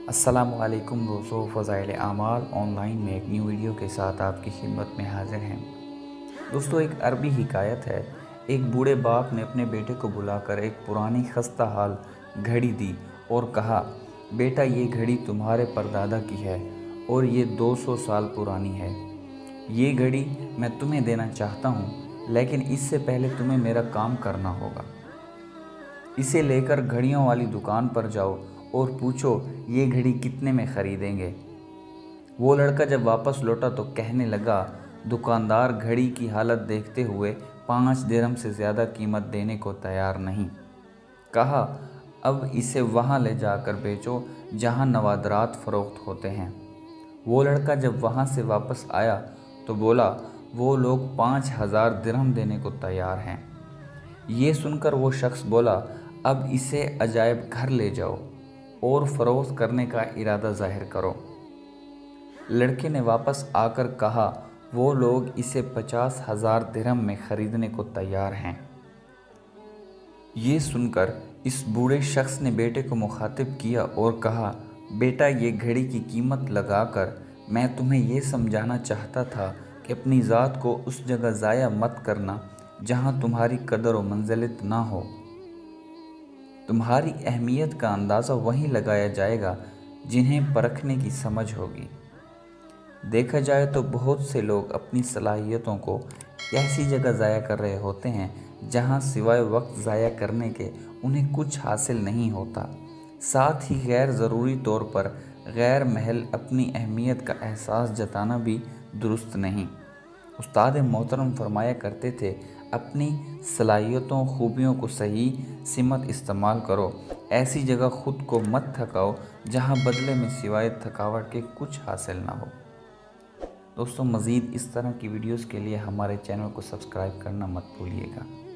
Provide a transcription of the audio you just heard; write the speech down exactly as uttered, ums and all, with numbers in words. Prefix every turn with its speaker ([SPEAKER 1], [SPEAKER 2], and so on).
[SPEAKER 1] السلام علیکم دوستو، فضائل اعمال آن لائن میں ایک نیو ویڈیو کے ساتھ آپ کی خدمت میں حاضر ہیں۔ دوستو، ایک عربی حکایت ہے۔ ایک بوڑھے باپ نے اپنے بیٹے کو بلا کر ایک پرانی خستہ حال گھڑی دی اور کہا، بیٹا یہ گھڑی تمہارے پردادا کی ہے اور یہ دو سو سال پرانی ہے۔ یہ گھڑی میں تمہیں دینا چاہتا ہوں، لیکن اس سے پہلے تمہیں میرا کام کرنا ہوگا۔ اسے لے کر گھڑیوں والی دکان پر جاؤ اور پوچھو یہ گھڑی کتنے میں خریدیں گے۔ وہ لڑکا جب واپس لوٹا تو کہنے لگا، دکاندار گھڑی کی حالت دیکھتے ہوئے پانچ درہم سے زیادہ قیمت دینے کو تیار نہیں۔ کہا، اب اسے وہاں لے جا کر بیچو جہاں نوادرات فروخت ہوتے ہیں۔ وہ لڑکا جب وہاں سے واپس آیا تو بولا، وہ لوگ پانچ ہزار درہم دینے کو تیار ہیں۔ یہ سن کر وہ شخص بولا، اب اسے عجائب گھر لے جاؤ اور فروخت کرنے کا ارادہ ظاہر کرو۔ لڑکے نے واپس آ کر کہا، وہ لوگ اسے پچاس ہزار درہم میں خریدنے کو تیار ہیں۔ یہ سن کر اس بوڑھے شخص نے بیٹے کو مخاطب کیا اور کہا، بیٹا یہ گھڑی کی قیمت لگا کر میں تمہیں یہ سمجھانا چاہتا تھا کہ اپنی ذات کو اس جگہ ضائع مت کرنا جہاں تمہاری قدر و منزلت نہ ہو۔ تمہاری اہمیت کا اندازہ وہیں لگایا جائے گا جنہیں پرکھنے کی سمجھ ہوگی۔ دیکھا جائے تو بہت سے لوگ اپنی صلاحیتوں کو ایسی جگہ ضائع کر رہے ہوتے ہیں جہاں سوائے وقت ضائع کرنے کے انہیں کچھ حاصل نہیں ہوتا۔ ساتھ ہی غیر ضروری طور پر غیر محل اپنی اہمیت کا احساس جتانا بھی درست نہیں۔ استاد محترم فرمایا کرتے تھے، اپنی صلاحیتوں خوبیوں کو صحیح سمت استعمال کرو، ایسی جگہ خود کو مت تھکاؤ جہاں بدلے میں سوائے تھکاوٹ کے کچھ حاصل نہ ہو۔ دوستو، مزید اس طرح کی ویڈیوز کے لیے ہمارے چینل کو سبسکرائب کرنا مت بھولیے گا۔